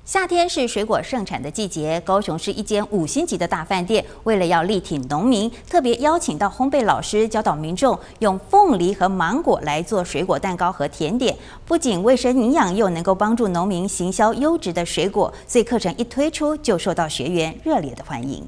夏天是水果盛产的季节，高雄市一间5星级的大饭店，为了要力挺农民，特别邀请到烘焙老师教导民众用凤梨和芒果来做水果蛋糕和甜点，不仅卫生营养，又能够帮助农民行销优质的水果，所以课程一推出就受到学员热烈的欢迎。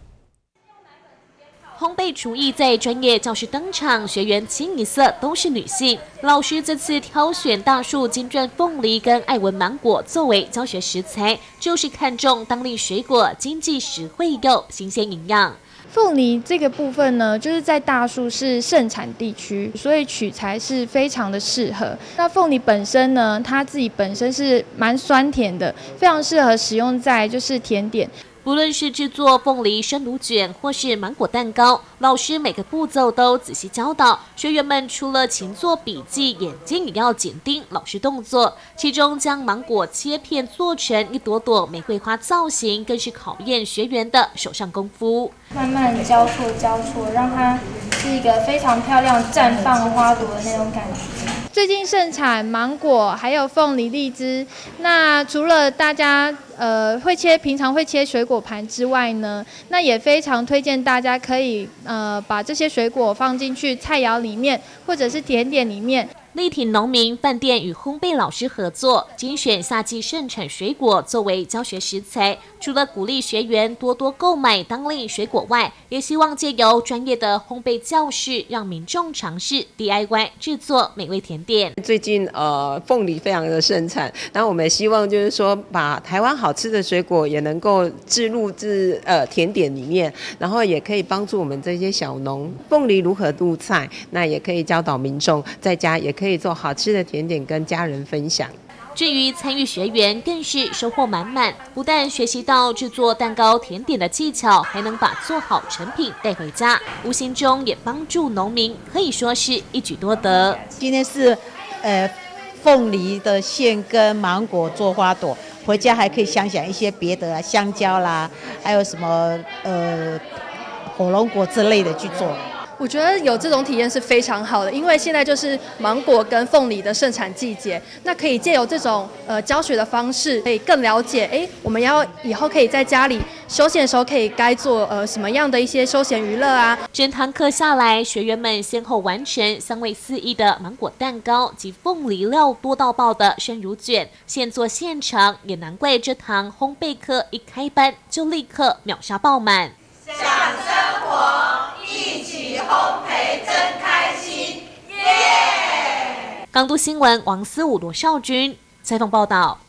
烘焙厨艺在专业教室登场，学员清一色都是女性。老师这次挑选大树金钻凤梨跟爱文芒果作为教学食材，就是看重当地水果经济实惠又新鲜营养。 凤梨这个部分呢，就是在大树是盛产地区，所以取材是非常的适合。那凤梨本身呢，它自己本身是蛮酸甜的，非常适合使用在就是甜点。 不论是制作凤梨生乳卷或是芒果蛋糕，老师每个步骤都仔细教导学员们。除了勤做笔记，眼睛也要紧盯老师动作。其中将芒果切片做成一朵朵玫瑰花造型，更是考验学员的手上功夫。 慢慢交错，让它是一个非常漂亮绽放花朵的那种感觉。 最近盛产芒果，还有凤梨、荔枝。那除了大家平常会切水果盘之外呢，那也非常推荐大家可以把这些水果放进去菜肴里面，或者是甜点里面。 力挺农民饭店与烘焙老师合作，精选夏季盛产水果作为教学食材。除了鼓励学员多多购买当地水果外，也希望借由专业的烘焙教室，让民众尝试 DIY 制作美味甜点。 最近凤梨非常的盛产，然后我们也希望就是说把台湾好吃的水果也能够置入甜点里面，然后也可以帮助我们这些小农凤梨如何入菜，那也可以教导民众在家也可以做好吃的甜点跟家人分享。 至于参与学员更是收获满满，不但学习到制作蛋糕甜点的技巧，还能把做好成品带回家，无形中也帮助农民，可以说是一举多得。 今天是凤梨的馅跟芒果做花朵，回家还可以想想一些别的啊，香蕉啦，还有什么火龙果之类的去做。 我觉得有这种体验是非常好的，因为现在就是芒果跟凤梨的盛产季节，那可以借由这种教学的方式，可以更了解，我们以后可以在家里休闲的时候可以该做什么样的一些休闲娱乐啊。 整堂课下来，学员们先后完成香味四溢的芒果蛋糕及凤梨料多到爆的生乳卷，现做现场，也难怪这堂烘焙课一开班就立刻秒杀爆满。 享生活，一起烘焙真开心，耶！ 港都新闻王思武、罗少君采访报道。